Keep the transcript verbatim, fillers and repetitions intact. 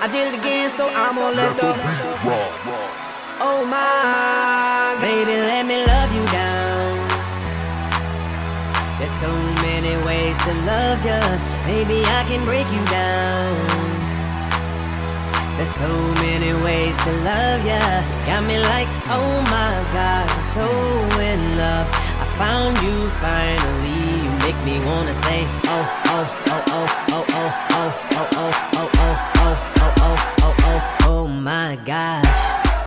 I did it again, so I'm gonna let the oh my, baby, let me love you down. There's so many ways to love ya. Maybe I can break you down. There's so many ways to love ya. Got me like, oh my God, I'm so in love. I found you finally. You make me wanna say, oh, oh, oh, oh, oh, oh, oh, oh, oh, oh, oh, oh, oh, oh, oh, oh, oh my gosh.